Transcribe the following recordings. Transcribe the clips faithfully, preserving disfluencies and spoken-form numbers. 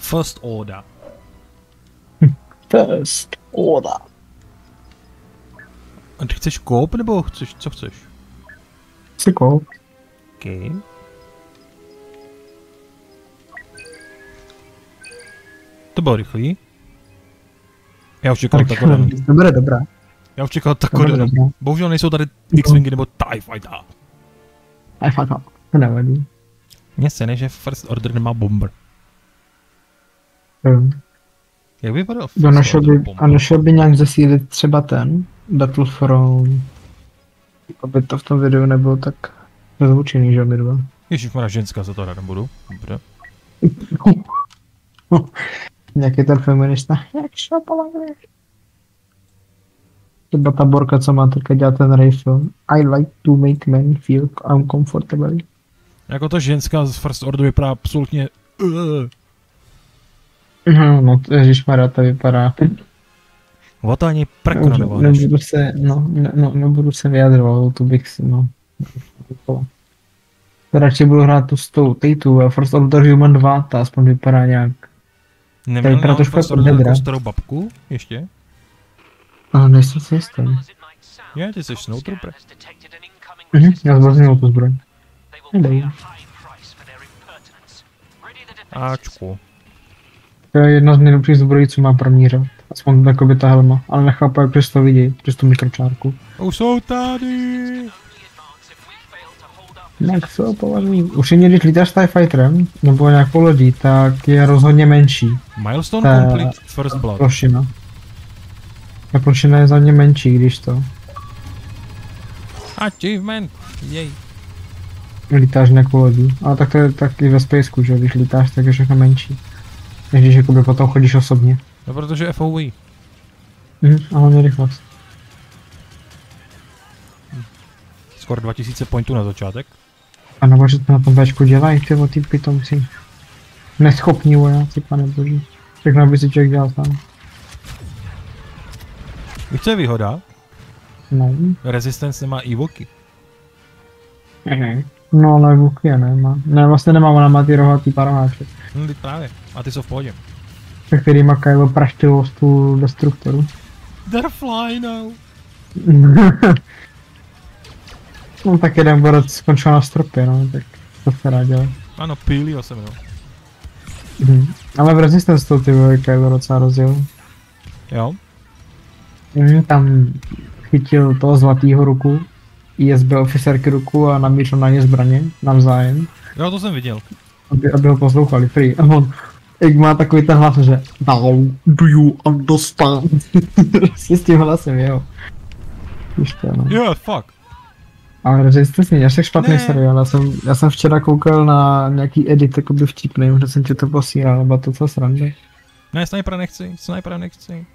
First order. First order. A ty chceš koop, nebo chceš, co chceš? Chci koop. Okay. To bylo rychlý. Já už čekal Takoden. Dobré, dobré. Já už čekal Takoden. Bohužel nejsou tady X-Wingy nebo TIE Fighter. TIE Fighter, to nevadí. Mně se ne, že First Order nemá bomber. Um. Jak by vypadal First Order by, bomber? A nešel by nějak zesílit třeba ten Battle Throne. Aby to v tom videu nebylo tak rozlučený, že my dva. Ježišmarja, ženská za to hrát nebudu. Dobře. Nějaký ten feminista. Jak šlo polově? Třeba ta borka, co má teďka dělat ten rifle. I like to make men feel uncomfortable. Jako ta ženská z First Order vypadá absolutně... Uh. No, no, ježišmarja, to vypadá... O to ani prku no, nebudu se, no, ne, no, nebudu se vyjadrovat, to bych si, no... Radši budu hrát tu s tou Tejtu a First Order Human dva, ta aspoň vypadá nějak... Neměl na First Order takovou starou babku, ještě? Ale nejsem si jistý. Je, ty jsi Snowtrooper. Mhm, já zbazněl tu zbroj. Nedej. Ačku. To je jedna z nejlepších zbrojí, co má první řád. Aspoň takový ta helma, ale nechápu, jak přes to vidějí, přes tu mikročárku. Už jsou tady! Jak jsou považují. Už jen když lítáš s TIE Fighterem, nebo nějakou lodí, tak je rozhodně menší. Milestone ta complete First Blood. Plošina. Ta plošina je hodně menší, když to. Achievement! Jej. Lítáš nějakou lodí. Ale tak to je taky ve Spaceku, že když lítáš, tak je všechno menší. Než když jakoby potom chodíš osobně. No protože F O V. Mhm, a hlavně rychlost. Skoro dva tisíce pointů na začátek. A nebo že to na tom Bčku dělají, ty ty pitomci. Neschopní vojáci, pane boží. Všechno by si člověk dělal sám. Víš, co je výhoda? No. Resistance nemá Evoky. Mhm. No ale Evoky je nemá. Ne, vlastně nemá, ona má ty rohatý paroháče. No teď právě. A ty jsou v pohodě. Se kterýma Kylo praštilo z tu destruktoru. They're fly now. No tak jeden borec skončil na stropě, no, tak to se rád dělat. Ano, pílí jsem, no. Mhm. Ale v Resistance to ty vole Kylo docela rozjel. Jo? Mhm, tam chytil toho zlatýho ruku, I S B oficerky ruku a namířil na ně zbraně, navzájem. Jo, to jsem viděl. Aby, aby ho poslouchali, free. A on, jak má takový ten hlas, že Now do you understand? S tím hlasem, jo. Ještě, no. Yeah, fuck. Ale Resistance není až tak špatný seriál, já jsem, já jsem včera koukal na nějaký edit, jakoby vtipný, možná jsem ti to posílal, nebo to co srande. Ne, snajpera nechci, snajpera nechci.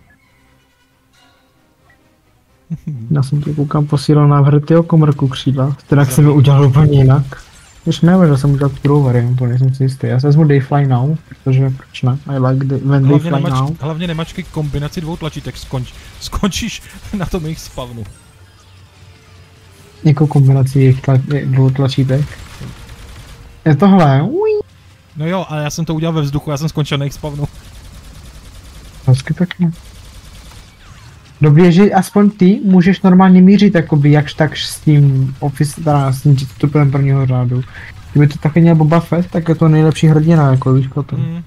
Já jsem ti koukám posílal návrh tyho komrku křídla, která jsem mi udělal úplně jinak. Když nevím, že jsem udělal tu druhou variantu, nejsem si jistý. Já se vezmu They Fly Now, protože proč ne, I like the, when they fly nemač, now. Hlavně nemačky kombinaci dvou tlačítek, skonč, skončíš na tom jejich spavnu. Jakou kombinaci jejich tla, dvou tlačítek? Je tohle, uj. No jo, ale já jsem to udělal ve vzduchu, já jsem skončil na jejich spavnu. Hezky pěkně. Dobrý, že aspoň ty můžeš normálně mířit jakoby jakž takž s tím office, teda s tím vstupem prvního řádu. Kdyby to taky měl Boba Fett, tak je to nejlepší hrdina, jako víš potom. Mm.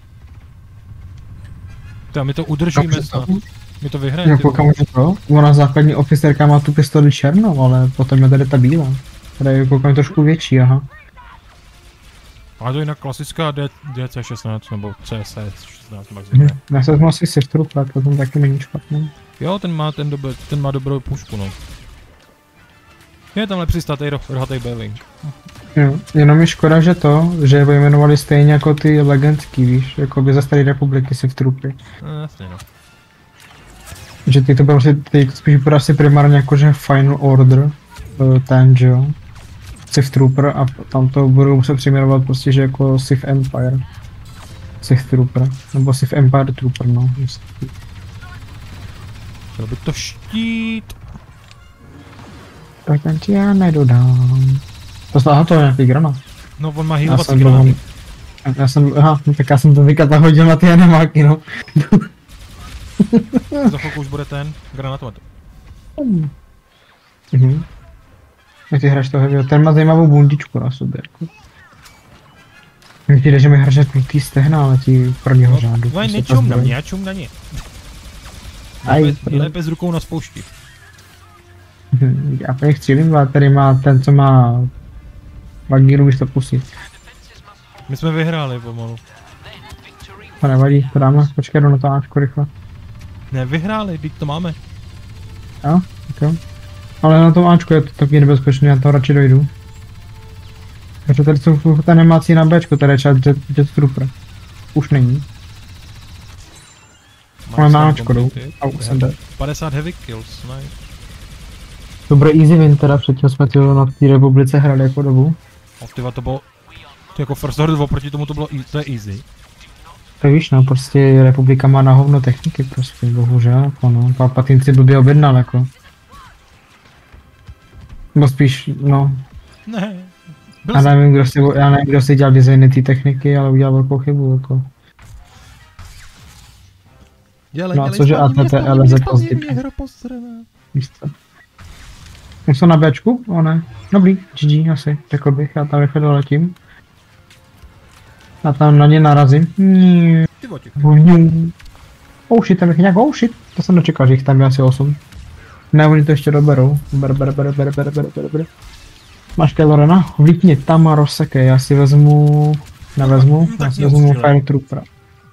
Tak my to udržíme snad. My to vyhrajeme. Jak pokud může to? Ona základní oficerka má tu pistoli černou, ale potom je tady ta bílá. Která je koukám trošku větší, aha. Ale to je jinak klasická D C šestnáct nebo C S šestnáct max. Hmm. Já se vezmu asi Sith Trooper, to tam taky není špatný. Jo, ten má ten, dobe, ten má dobrou pušku, no. Je tamhle přistátej rohatej B-Wing. Jo, jenom je škoda, že to, že je pojmenovali stejně jako ty legendský, víš, jako by za staré republiky Sith Troopery. No, jasně no. Že ty to bylo si, ty spíš bude asi primárně jakože Final Order, ten, že jo. Sith Trooper a tam to budou muset přejmenovat prostě, že jako Sith Empire. Sith Trooper, nebo Sith Empire Trooper, no. Chtěl by to štít. Tak ten ti já nedodám. To aha, to je nějaký granát. No on má healovací granáty. Já jsem, aha, tak já jsem to vykata hodil na ty animáky, no. Za chvilku už bude ten granatomet. Mhm. Jak ty hraješ to heavy, ten má zajímavou bundičku na sobě, jako. Mně přijde, že mi hraje krutý stehna, ale ti prvního řádu. No, nečum na mě, já čum na ně. Aj, lépe s rukou na spoušti. Já pěch střílím, ale tady má ten, co má Vagíru, víš to pustit. My jsme vyhráli pomalu. To nevadí, to dáme, počkej, jdu na to Ačko rychle. Ne, vyhráli, teď to máme. Jo, tak jo. Ale na tom Ačku je to taky nebezpečné, já to radši dojdu. Takže tady jsou furt animací na Bčko, tady je čas Jet, jet Trooper. Už není. Ale na Ačko jdou. A už jsem jde. padesát heavy kills, nice. Dobrý easy win teda, předtím jsme tyho na té republice hrali jako dobu. O tyva, to bylo... To jako first order oproti tomu to bylo, to je easy. Tak víš no, prostě republika má na hovno techniky prostě, bohužel, jako no. Palpatine si blbě objednal jako. Nebo spíš, no. Ne. Já nevím, kdo si, já nevím, kdo si dělal designy té techniky, ale udělal velkou chybu jako. Dělej, no a dělej, cože A spadni, T T spadni, L Z spadni, pozdě. mě hra posraná. Víš co? Už jsou na Bčku? O ne. Dobrý, G G asi, řekl bych, já tam rychle doletím. Já tam na ně narazím. Ty voťek. Oh shit, tam je nějak, oh shit, to jsem nečekal, že jich tam je asi osm. Ne, oni to ještě doberou. Ber, ber, ber, ber, ber, ber, ber, ber. Máš Kellorena? Vlítni tam a rozsekej, já si vezmu... Nevezmu, já si vezmu Fire Troopera.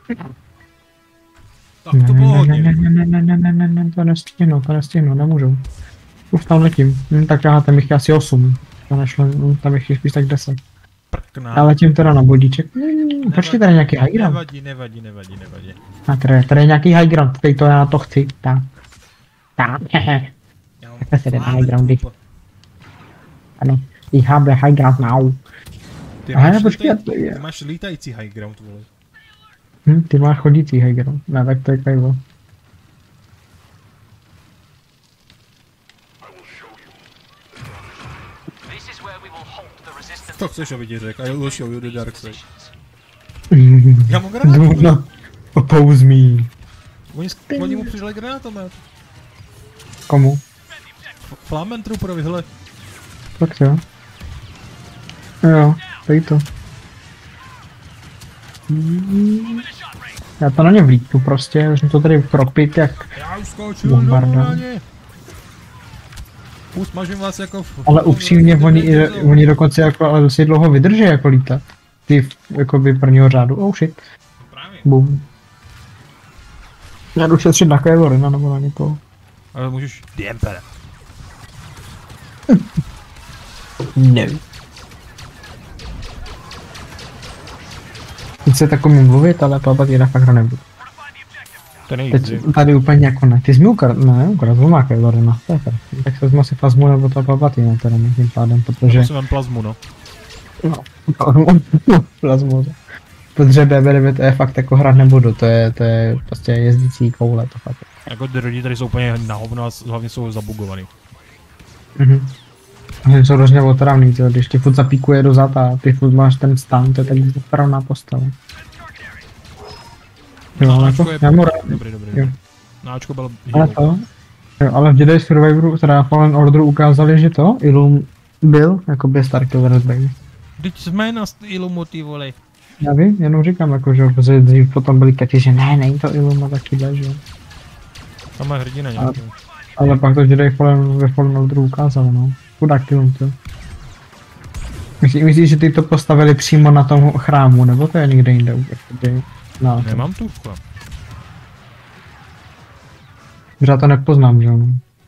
Tak to bylo hodně. Ne, ne, ne, ne, ne, ne, ne, to nestihnu, to nestihnu, nemůžu. Už tam letím, hm, tak aha, tam jich je asi osm. To nešlo, hm, tam jich je spíš tak deset. Prkná. Já letím teda na bodíček. Hm, počkej, tady je nějaký high ground. Nevadí, nevadí, nevadí, nevadí. A tady, tady je nějaký high ground, tady to já na to chci, tak. Tak, hehe. Takhle se jde na high groundy. Ano, we have the high ground now. Ty Aha, máš, počkej, lítaj, to je. ty máš lítající high ground, vole. Hm, ty máš chodící high ground. Ne, tak to je Kylo. To chceš, aby ti řekl, I will show you the dark side. Mm, Já mu granát. no, oppose me. Oni, oni mu přidali granátomet. Komu? Flamen Trooperovi, hele. Tak jo. Jo, tady to. Já to na ně vlítnu prostě, už to tady kropit jak Já už skočil bombarda. na ně. Usmažím vás jako... v- Ale upřímně, oni, oni dokonce jako, ale dosti dlouho vydrží jako lítat. Ty jakoby prvního řádu, oh shit. Právě. Boom. Já jdu šetřit na Kylorina nebo na někoho. Ale můžeš... The Emperor. No. Chci takovým mluvit, ale Palpatine fakt hra nebudu. To není Teď easy. tady úplně jako ne. Ty jsi mi ukradl, ne, ukradl má Kylorina, to je fakt. Tak se vezmu si Phasmu nebo to Palpatine teda tím pádem, protože... Musím ven plazmu, no. No, plazmu. Protože B B devět je fakt jako hrát nebudu, to je, to je prostě jezdící koule, to fakt. Jako ty lidi tady jsou úplně na hovno a hlavně jsou zabugovaný. Mhm. Oni jsou hrozně otravný, tyjo, když ti furt zapíkuje do zad a ty furt máš ten stán, to je tak správná postava. Jo, Na ale Ačko to, je... já mu rád, Dobrý, dobrý, jo. dobrý. Na Ačko byl... Ale to, jo, ale v Jedi Survivoru, teda Fallen Orderu ukázali, že to, Ilum byl, jakoby Starkiller Baby. Teď jsme na Ilumu, ty vole. Já vím, jenom říkám, jako, že protože dřív potom byli keci, že ne, není to Ilum a taky že jo. Tam je hrdina nějaký. Ale pak to Jedi Fallen, ve Fallen Orderu ukázali, no. Chudák Ilum, to. Myslíš, myslíš, že ty to postavili přímo na tom chrámu, nebo to je někde jinde? Jakoby, na Nemám tu chlap. že já to nepoznám, že jo. No.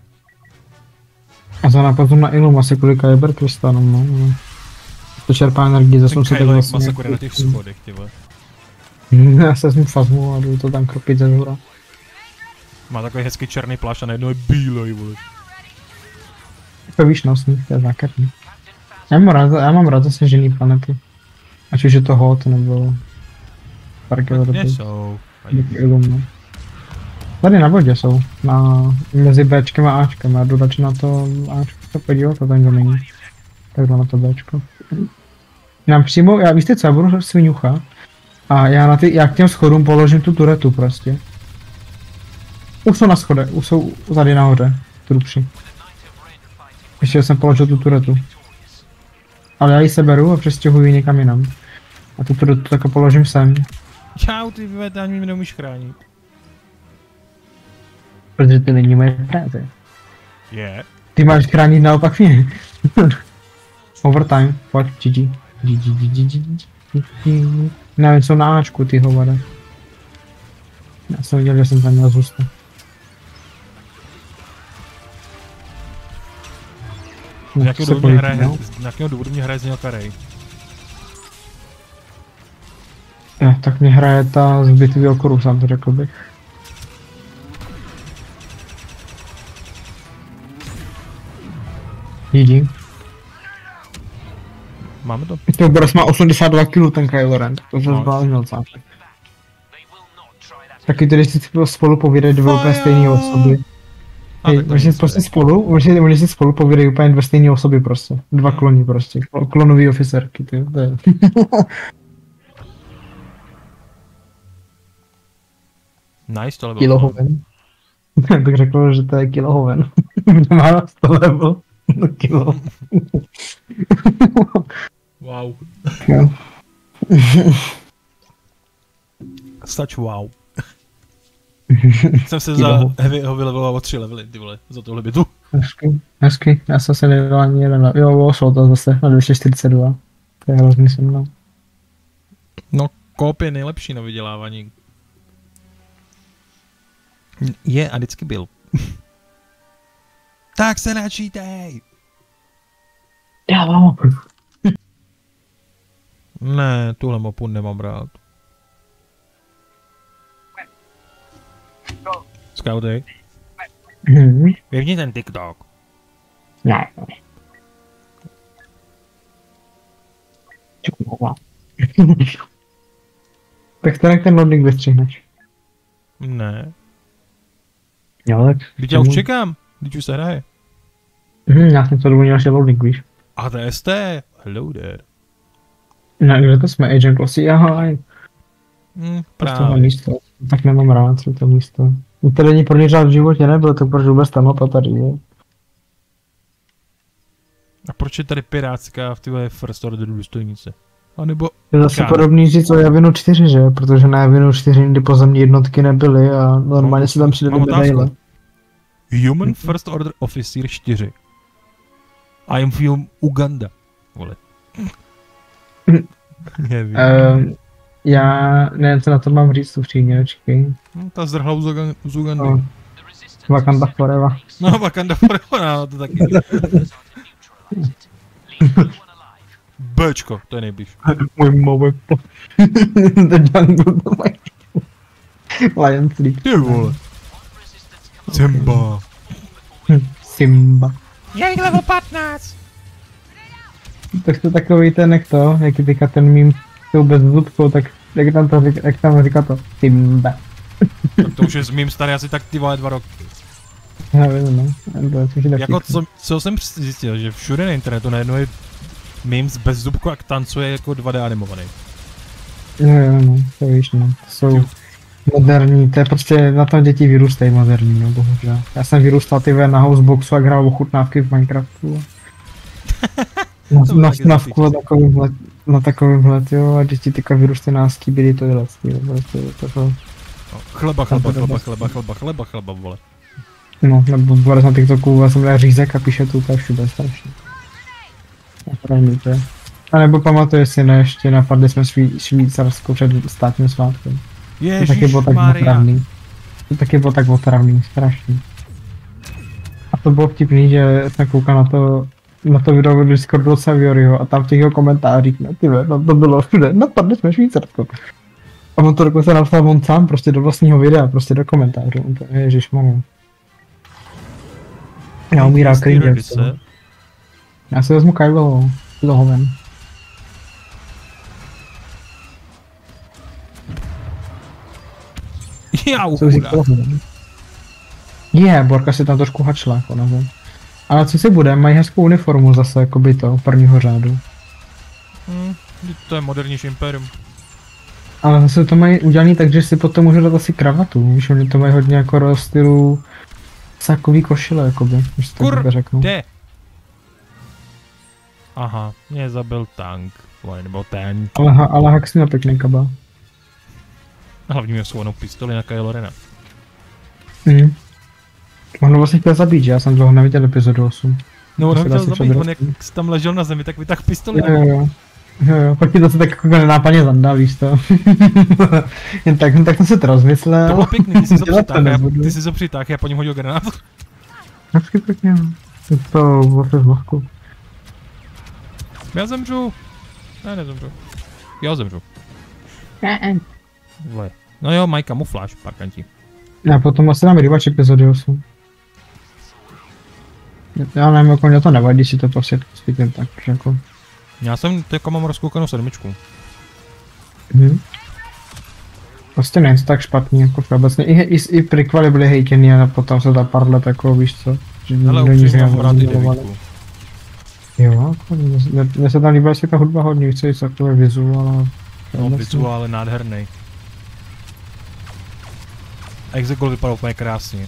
A za napozor na Ilum asi kvůli Kyber Crystalům, no. no. To čerpá energii ze slunce, tak Kylo jak vlastně... masakuje na těch schodech, ty vole. Já se vezmu Phasmu a jdu to tam kropit ze zhora. Má takový hezký černý plášť a najednou je bílej, vole. To víš, no, sníh, to je zákerný. Já mám rád, já mám rád zase žený planety. Ať už je to Hot, nebo... Parker, Kde jsou? Ilum, no. Tady na vodě jsou, na, mezi Bčkem a Ačkem, já jdu radši na to Ačko se podívat, a tam to není. Tak jdu na to Bčko. Já přímo, já víš co, já budu sviňucha, A já na ty, já k těm schodům položím tu turetu prostě. Už jsou na schodech, už jsou tady nahoře, trupři. Ještě jsem položil tu turetu. Ale já ji seberu a přestěhuji někam jinam. A tu turetu tak položím sem. Čau, ty vyvedání mě nemůžeš chránit. Protože ty není moje práce. Je. Yeah. Ty máš chránit naopak mě. Overtime, pojď, G G. G G, G G, G G. Nevím, co na Ačku, ty hovade. Já jsem viděl, že jsem tam měl zůstat. Z jakého důvodu mě hraje, z jakého důvodu mě hraje znělka Ray? Ne, tak mě hraje ta z bitvy o Coruscant, to řekl bych. G G. Máme to? To Boros má osmdesát dva kilogramů ten Kylo Ren, to se No. zbláznil sám. Taky tedy si spolu povídají dvě úplně stejné osoby. A, Hej, tak to oni si nic prostě nejde. spolu, oni, oni si spolu povídají úplně dvě stejné osoby prostě. Dva Hmm. kloni prostě, klo- klonový oficerky, ty, to je. Nice, tohle bylo. Kilohoven. Tak řekl, že to je kilohoven. Má sto level. No kilo. Wow. Jo. Such wow. Jsem se za Kilo. heavy ho vyleveloval o tři levely, ty vole, za tohle bytu. Hezky, hezky. Já jsem se nevěděl ani jeden level. Jo, šlo to zase na dvě stě čtyřicet dva. To je hrozný se mnou. No, koop je nejlepší na vydělávání. Je a vždycky byl. Tak se načítej! Já mám. Ne, tuhle mapu nemám rád. Scouty, Mhm. vyvni ten TikTok. Ne. Čuková. Tak to jak ten loading vystřihneš. Ne. Jo, tak. Teď já už čekám, teď už se hraje. Mhm, já jsem to dobu měl ještě loading, víš. A to je S T. Hello there. Ne, kde to jsme, Agent Glossy, ahoj. Hm, Prostě tohle právě. místo, tak nemám rád, co to místo. To není první řád v životě, nebylo to proč vůbec ta mapa tady je. A proč je tady pirátská v tyhle First Order důstojnice? A nebo... Je zase Kámo. podobný říct o Javinu čtyři, že? Protože na Javinu čtyři nikdy pozemní jednotky nebyly a normálně se tam přidali Mám otázku. medaile. Human First Order Officer čtyři. I am from Uganda. Vole. Nevím. Uh, já nevím, co na to mám říct upřímně, počkej. Hm, ta zdrhla z Ugan- z Ugandy. No. Wakanda forever. No, Wakanda forever, no, to taky. Bčko, to je nejblíž. Můj mobile. The jungle, to mají. Lion Sleep. Ty vole. Simba. Simba. Je level patnáct. Tak to takový ten, jak to, jak je teďka ten mím s tou bezzubkou, tak jak tam to říká, jak tam říká to, Simba. Tak to už je z mým starý asi tak ty vole dva roky. Já vím, no. To je taky Jako co, co jsem zjistil, že všude na internetu najednou je memes bez zubku, jak tancuje jako dva D animovaný. Jo, jo, no, to víš, no. To jsou Jo. moderní, to je prostě, na tom děti vyrůstají moderní, no, bohužel. Já jsem vyrůstal ty ve na Houseboxu a hrál ochutnávky v Minecraftu. Na, To bylo na, taky na, zajímavý. na takovýmhle, na takovýmhle, jo, a děti teďka vyrůstají na skibidi to je jo, prostě to to. No, chleba, chleba, chleba, chleba, chleba, chleba, chleba, vole. No, nebo bude na TikToku, já jsem dal řízek a píše to úplně všude strašně. Opravdu to je. A nebo pamatuje si, ne, ještě napadli jsme Švý, Švýcarsko před státním svátkem. To taky bylo tak Ježišmarja. otravný. To taky bylo tak otravný, strašný. A to bylo vtipný, že jsem koukal na to, na to video od Discordu od Savioryho a tam v těch jeho komentářích, no ty ve, no to bylo všude, napadli jsme Švýcarsko. A on to dokonce napsal on sám prostě do vlastního videa, prostě do komentářů. Ježišmarja. Já umírá cringe. Redice. Já si vezmu Kylo, Kylohoven. Jau, Co si chudák. Kylohoven? Je, Borka si tam trošku hačla, jako nebo. Ale co si bude, mají hezkou uniformu zase, jako by to, prvního řádu. Hm, to je modernější imperium. Ale zase to mají udělaný tak, že si potom můžu dát asi kravatu, víš, oni to mají hodně jako do stylu sákový košile, jakoby, když to Kur, tak řeknu. kde? Aha, mě zabil tank, vole, nebo ten. Ale, ha, ale Hux měl pěkný kabel. Hlavně měl svou pistoli na Kylo Rena. Mhm. On vlastně chtěl zabít, že? Já jsem toho neviděl epizodu osm. No on ho To chtěl asi zabít, přebrat. on jak tam ležel na zemi, tak vytáhl pistoli. Jo, jo, jo. Jo, jo, pak ti to se tak jako nenápadně zandá, víš to. Jen tak, tak jsem se to rozmyslel. To bylo pěkný, ty jsi to Dělat to přitáhl, já- nebudu. ty jsi to přitáhl, já po něm hodil granát. Hezky pěkně, no. Je to vlastně z mozku. Já zemřu. Ne, nezemřu. Já zemřu. Vole. No jo, mají kamufláž, parkanti. Já potom asi dám rewatch epizody osm. Já nevím, jako mě to nevadí, si to prostě spíknem tak, že jako. Já jsem jako mám rozkoukanou sedmičku. Mhm. Prostě není to tak špatný, jako obecně. I, i, i prequely byly hejtěný a potom se za pár let, jako víš co. Že Ale nikdo nic upřímně mám rád i nezavolal. devítku. Jo, jako, mně- mně se tam líbila si ta hudba hodně, víc co je takové vizuál a... No, vizuál je nádherný. Exegol vypadal úplně krásně.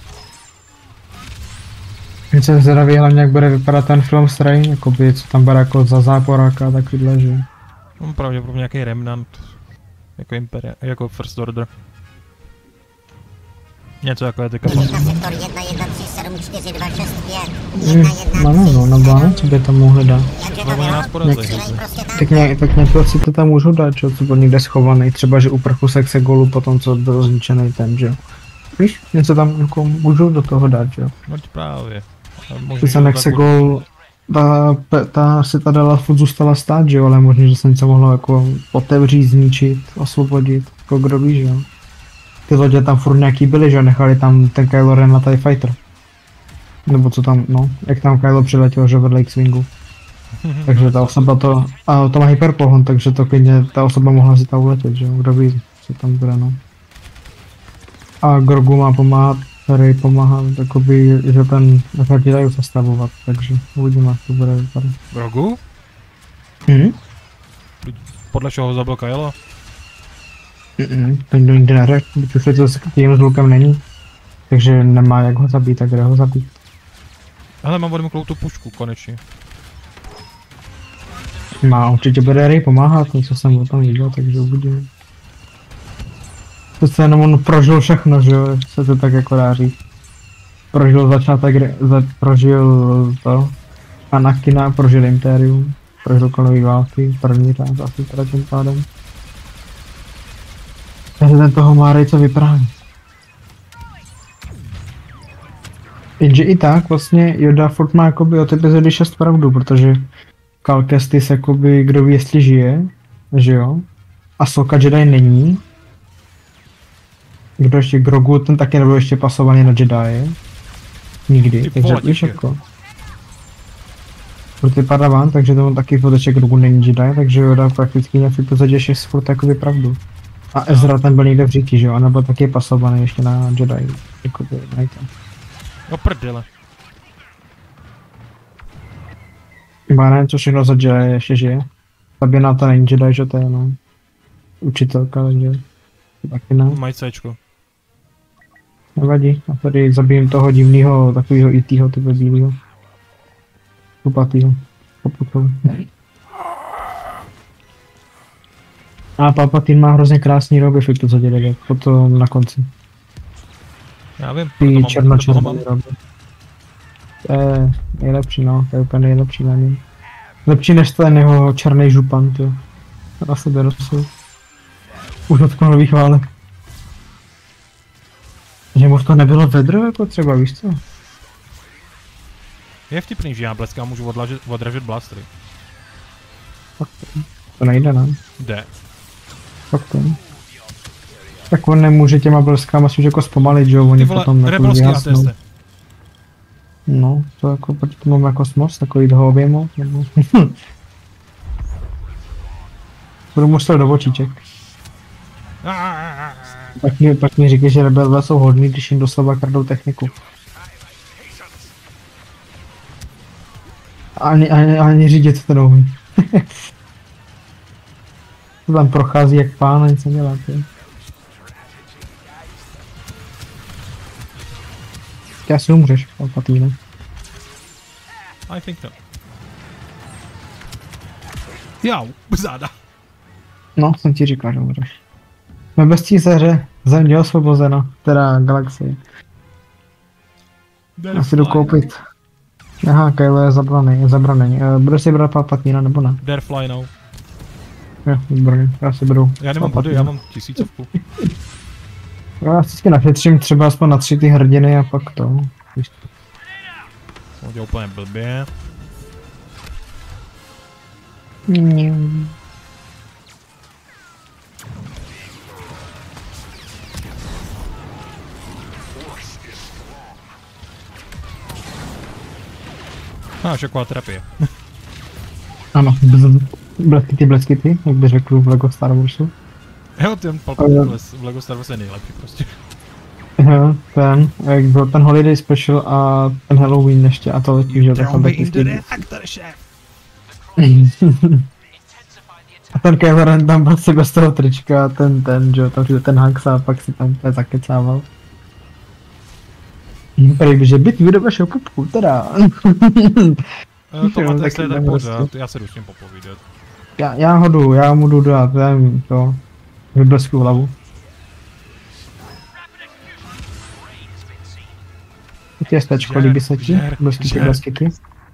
Mně se zvědavý hlavně, jak bude vypadat ten film Stray, jakoby, co tam bude jako za záporáka a takovýhle, že... No, pravděpodobně nějaký remnant. Jako Imperia, jako First Order. Něco jako je teďka. Na sektor jedna jedna tři sedm čtyři dva šest pět. Hmm, no, no, no, nebo ano, co by tam mohli dát. No, oni nás porazili. Tak nějak, tak něco si to tam můžou dát, že jo, co byl někde schovaný, třeba že uprchu se Exegolu potom, co byl zničený ten, že jo. Víš, něco tam jako můžou do toho dát, že jo. No právě. Ale Ty možná, že jsem to tak Exegol, ta, pe- ta si ta dala furt zůstala stát, že jo, ale možná, že se něco mohlo jako otevřít, zničit, osvobodit, jako kdo ví, že jo. Ty lodě tam furt nějaký byly, že jo, nechali tam ten Kylo Ren na TIE Fighter. Nebo co tam, no, jak tam Kylo přiletěl, že vedle X-Wingu. Takže ta osoba to, a to má hyperpohon, takže to klidně ta osoba mohla si tam uletět, že jo, kdo ví, co tam bude, no. A Grogu má pomáhat, který pomáhá, jakoby, že ten efekt dají sestavovat, takže uvidíme, jak to bude vypadat. Grogu? Mhm. Podle čeho ho zabil Kylo? Mhm, to nikdo nikdy neřekl, když už je to s tím s Lukem není, takže nemá jak ho zabít, tak kde ho zabít. Hele, mám odmyklou tu pušku, konečně. Má, určitě bude Rey pomáhat, něco jsem o tom viděl, takže uvidíme. To se jenom on prožil všechno, že jo, se to tak jako dá říct. Prožil začátek, re- za, prožil to, Anakina, prožil Imperium, prožil kolový války, první řád asi teda tím pádem. Takže ten toho má Rey co vypráví. Jenže i tak vlastně Yoda furt má jakoby od epizody šest pravdu, protože Cal Kestis jakoby kdo ví jestli žije, že jo? Ahsoka Jedi není. Kdo ještě Grogu, ten taky nebyl ještě pasovaný na Jedi. Nikdy, Ty takže vole, víš těžké. jako. Furt je Padawan, takže to on taky foteček Grogu není Jedi, takže Yoda prakticky nějak v epizodě šest furt jakoby pravdu. A Ezra ten byl někde v říti, že jo? A nebyl taky pasovaný ještě na Jedi. Jakoby, nejde. No prdele. Má nevím, co všechno za Jedi ještě žije. Sabina to není Jedi, že to je no. Učitelka, takže taky ne. Mají Cčko. Nevadí. A tady zabijím toho divnýho, takovýho í té typu bílýho. Kupatýho. Poputou. A Palpatine má hrozně krásný roby v epizodě devět, potom na konci. Já vím, proto Ty mám, proto ho mám. černočervený roby. To je nejlepší, no, to je úplně nejlepší na něm. Lepší než ten jeho černý župan, jo. Na sebe nosil. Už od konových válek. Že mu to nebylo vedro, jako třeba, víš co? Je vtipný, že já bleskám můžu odlažet, odražet blastery. Fakt to, to nejde, ne? Jde. Fakt to. Tak on nemůže těma bleskama už jako zpomalit, že jo, oni Ty vole, potom jako rebelský vyhasnou. A T S. No, to jako proti tomu mám jako smos, takový toho objemu, nebo... Budu mu střelit do očíček. Pak mi, pak mi říkají, že rebelové jsou hodní, když jim doslova kradou techniku. Ani, ani, ani řídit to neumí. To tam prochází jak pán, nic nedělá, ty. Ty asi umřeš, Palpatine. I think no. Jau, záda. No, jsem ti říkal, že umřeš. Jsme bez císaře, země osvobozena, teda galaxie. Asi jdu koupit. Aha, Kylo je zabraný, je zabraný. Uh, budeš si brát Palpatina nebo ne? Dare fly now. Jo, výborně, já si beru. Já nemám body, já mám tisícovku. Já vždycky našetřím třeba aspoň na tři ty hrdiny a pak to. Jsem udělal úplně blbě. Mm. Máš taková terapie. Ano, bleskity, bleskity, jak by řekl v Lego Star Warsu. Jo, ten Palpatine v Lego Star Wars je nejlepší prostě. Jo, ten, jak byl ten Holiday Special a ten Halloween ještě a to letí, že takhle bleskity. A ten Kylo Ren tam prostě bez toho trička, ten, ten, jo, tam ten Hux a pak si tam zakecával. Prý, že byt do vašeho pupku, teda. To máte jestli tak pořád, já se jdu s ním popovídat. Já, já ho jdu, já mu jdu dát, já jim to vyblesku hlavu. Těstečko, líbí se ti? Blesky ty bleskyky.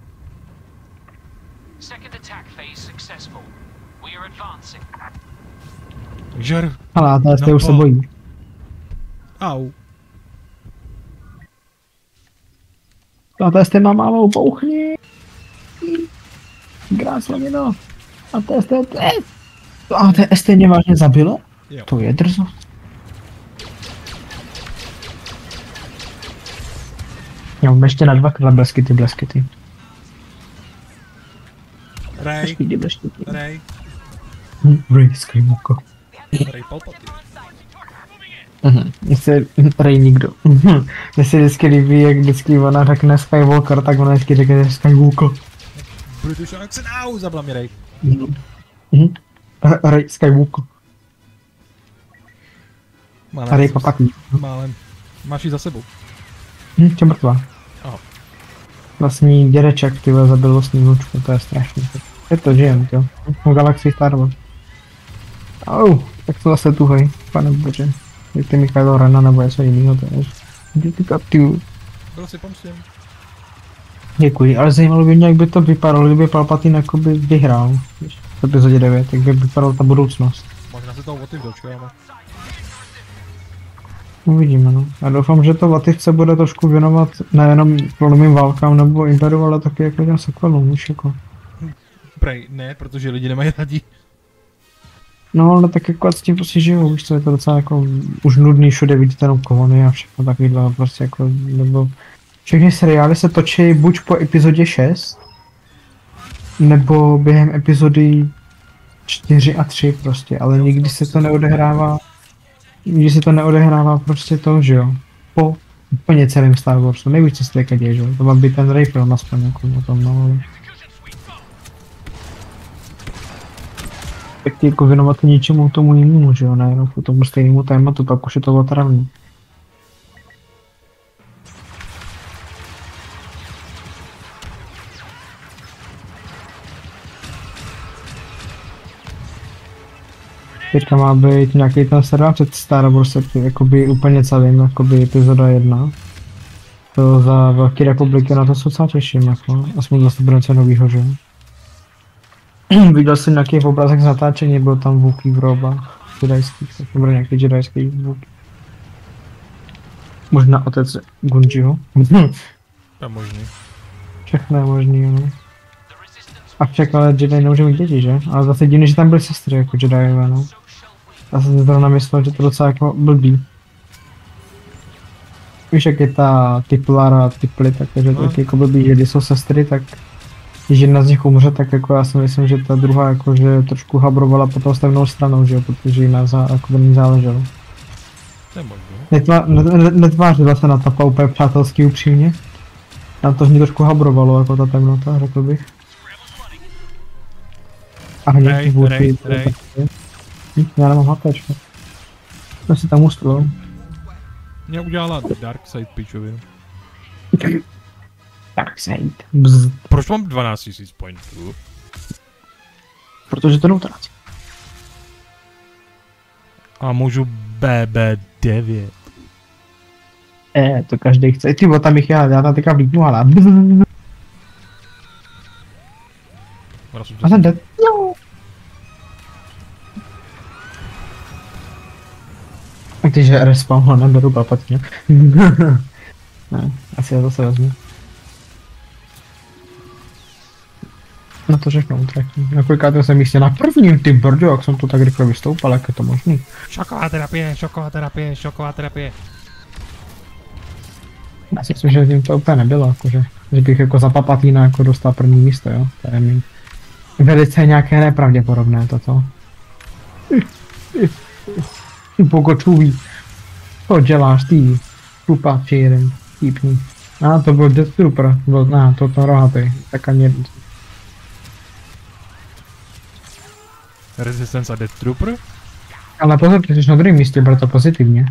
Žer. Ale a té už se bojí. Au. A té jste má mámou, bouchni. Gráslanino. A té jste, a té jste mě vážně zabilo? Jo. To je drzo. Já mám ještě na dvakrát bleskyty, bleskyty. Ray. Ray. Ray Skywalker. Ray Palpatine. Mhm, mně se Ray nikdo. Mně se vždycky líbí, jak vždycky ona řekne Skywalker, tak ona vždycky řekne Skywalker. British accent, au, zabila mě Ray. Mhm. Mhm. Ray Skywalker. Málem. Ray Palpatine. Málem. Máš ji za sebou. Hm, tě mrtvá. Aha. Vlastní dědeček, ty vole, zabil vlastní vnučku, to je strašný. Je to žijem, jo. V galaxii Star Wars. Au, tak to zase tuhej, pane bože. Je ty Kylo Rena nebo něco jinýho, to je. Jdi ty kaptiu. Byl si pomstím. Děkuji, ale zajímalo by mě, jak by to vypadalo, kdyby Palpatine jakoby vyhrál. V epizodě devět, jak by vypadala ta budoucnost. Možná se toho Votiv dočkáme. Uvidíme, no. Já doufám, že to Votiv se bude trošku věnovat nejenom klonovým válkám nebo Imperu, ale taky jako těm sequelům, už jako. Prej, ne, protože lidi nemají radí. No, ale tak jako s tím prostě žijou, víš co, je to docela jako už nudný, všude vidíte jenom kolony a všechno takovýhle, prostě jako, nebo všechny seriály se točí buď po epizodě šest, nebo během epizody čtyři a tři prostě, ale nikdy se to neodehrává, nikdy se to neodehrává prostě to, že jo, po úplně celém Star Warsu, nevíš, co se teďka děje, že jo, to má být ten Ray film aspoň jako o tom, no, ale... Tak ti jako věnovat něčemu tomu jinému, že jo, ne jenom tomu stejnému tématu, pak už je to otravný. Teďka má být nějaký ten seriál před Star Wars, jakoby úplně celým, jakoby epizoda jedna. To za Velké republiky, na to se docela těším, jako, aspoň zase bude něco novýho, že jo. Viděl jsem nějaký obrázek z natáčení, byl tam Wookiee v robách jedajských, tak to byl nějaký jedajský Wookiee. Možná otec Gunjiho. To je možný. Všechno je možný, ano. A však ale Jedi nemůže mít děti, že? Ale zase divný, že tam byly sestry jako Jediové, no. Já jsem si zrovna myslel, že to docela jako blbý. Víš, jak je ta Tiplar a Tipli, takže to taky jako blbý, že když jsou sestry, tak když jedna z nich umře, tak jako já si myslím, že ta druhá jakože trošku habrovala po tou stevnou stranou, že jo, protože jiná za, jako by záleželo. To je možný. Netvá, net, netvářila se na to úplně přátelský upřímně. Tam to mě trošku habrovalo, jako ta temnota, řekl bych. A hněv Ray, vůči, Ray, Ray. Já nemám HPčko. Já si tam ustrojil. Mě udělala Darkseid pičovinu. Darkseid. Bzz. Proč mám dvanáct tisíc pointů? Protože to neutrácí. A můžu B B devět. Eh, to každý chce. Ty bo, tam jich já, já tam teďka vlíknu, ale... A ten jde. Jo. A když je respawn, ho neberu papatně. Ne, asi já zase vezmu. Na to všechno utratím. Na kolikátém jsem místě na prvním, ty brďo, jak jsem to tak rychle vystoupal, jak je to možný. Šoková terapie, šoková terapie, šoková terapie. Já si myslím, že tím to úplně nebylo, jakože, že bych jako za papatína jako dostal první místo, jo. To je mi velice nějaké nepravděpodobné toto. Pokočůvý. Co děláš ty? Tupa čírem, týpní. A to byl Death Trooper, byl, na, to to rohatý, tak ani... Resistance a Death Trooper? Ale pozor, ty jsi na druhém místě, bude to pozitivně.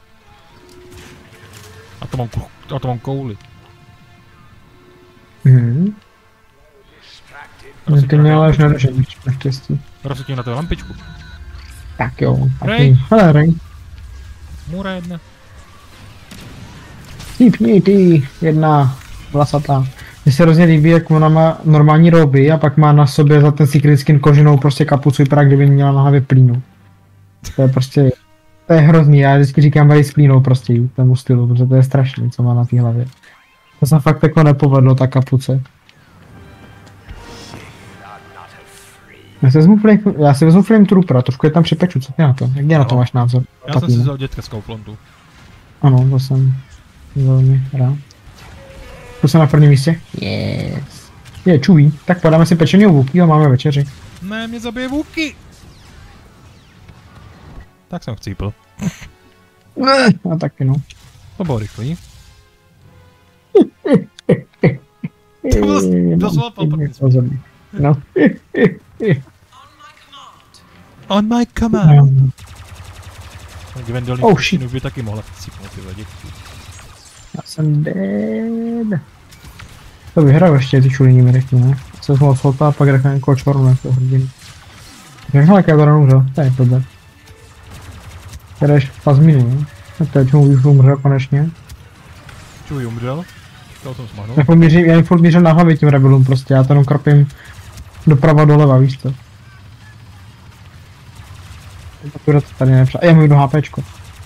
A to mám, a to mám kouli. Mhm. No, ty měl až naražení, naštěstí. Rozsvítím na to lampičku. Tak jo, Ray. taky. Hele, Ray. Můra jedna. Týpni ty, jedna vlasatá. Mně se hrozně líbí, jak ona má normální rouby a pak má na sobě za ten secret skin koženou prostě kapucu, vypadá, kdyby měla na hlavě plínu. To je prostě, to je hrozný, já vždycky říkám tady s plínou prostě jí, tomu stylu, protože to je strašný, co má na té hlavě. To se fakt jako nepovedlo, ta kapuce. Já si vezmu flame, já si vezmu flame troopera, trošku je tam připeču, co ty na to, jak na to máš názor? Já jsem si vzal dětka z Kauflandu. Ano, to jsem velmi rád. To jsem na prvním místě? Yes. Je čuví, tak podáme si pečený vůky a máme večeři. Ne, mě zabije vůky! Tak jsem chcípl. A taky no. To bylo rychlý. To bylo doslova papatín. No. On my command. No. Oh shit. By taky mohla chcípnout ty lidi. Já jsem dead. To vyhraju ještě ty čulíní mi řekni, ne? Se vezmu od slota a pak řekne někoho čvaru na toho hrdinu. Jak hele, jak já to nemůžu, to je tohle. Jdeš Fazminy, ne? A to je čemu už umřel konečně. Čuj, umřel? Chtěl jsem smahnout. Já mířím, já jim furt mířím na hlavě tím rebelům prostě, já to jenom kropím doprava doleva, víš co? To tady nepřá... Já mám jedno HPčko.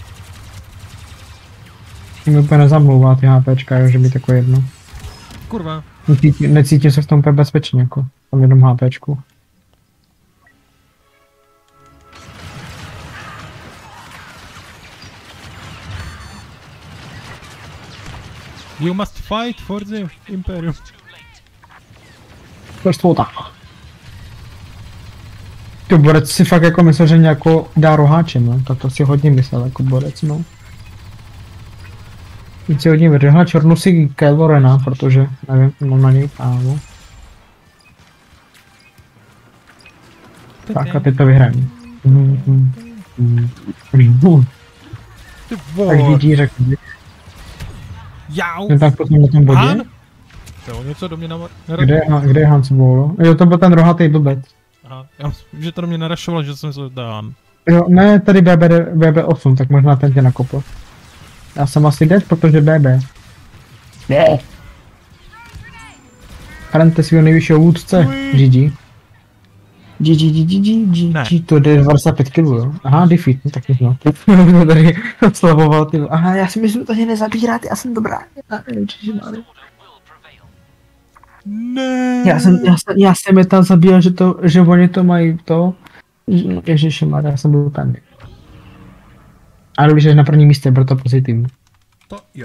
Mi úplně nezamlouvá ty HPčka, jo, že mi tako jedno. Kurva. Necítím, necítím se v tom úplně bezpečně, jako. Tam jednom HPčku. You must fight for the Imperium. First water. To borec si fakt jako myslel, že mě jako dá roháčem, no. Tak to si hodně myslel jako borec, no. Teď si hodně vyřehla černu si Kylo Rena, protože nevím, mám na něj právo. Tak a teď to vyhrajeme. Mm, mm, mm, mm. Ty Tak vole. G G řekl. Jau. Jsem tam potom na tom bodě. Han? Jo, něco do mě na... Kde je, Han- kde je Han Solo? Jo, to byl ten rohatý blbec. Aha, já myslím, že to do mě narašoval, že jsem se dán. Jo, ne, tady B B, B B osm, tak možná ten tě nakopl. Já jsem asi dead, protože B B. Ne. Hrajte svého nejvyššího vůdce, G G. G G, G G, G G, Ne. G, to jde devadesát pět kilů, jo? Aha, defeat, no tak no. Jsme tady oslavoval ty. Aha, já si myslím, že to nezabírat, já jsem dobrá. Ne. Já jsem, já jsem, já jsem je tam zabíjel, že to, že oni to mají to. No, ježišmarja, já jsem byl tam. Ale když jsi na prvním místě, bylo to pozitivní. To jo.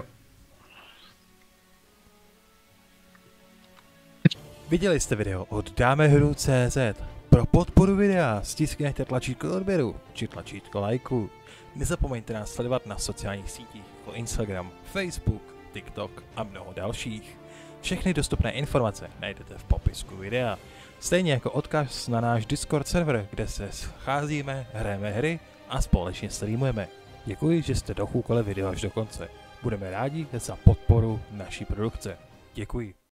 Viděli jste video od dámehru tečka cé zet. Pro podporu videa stiskněte tlačítko odběru či tlačítko lajku. Nezapomeňte nás sledovat na sociálních sítích jako Instagram, Facebook, TikTok a mnoho dalších. Všechny dostupné informace najdete v popisku videa. Stejně jako odkaz na náš Discord server, kde se scházíme, hrajeme hry a společně streamujeme. Děkuji, že jste dokoukali video až do konce. Budeme rádi za podporu naší produkce. Děkuji.